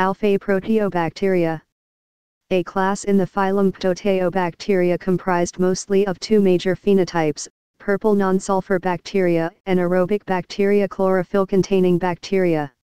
Alphaproteobacteria. A class in the phylum Proteobacteria comprised mostly of two major phenotypes, purple non-sulfur bacteria and aerobic bacteria chlorophyll-containing bacteria.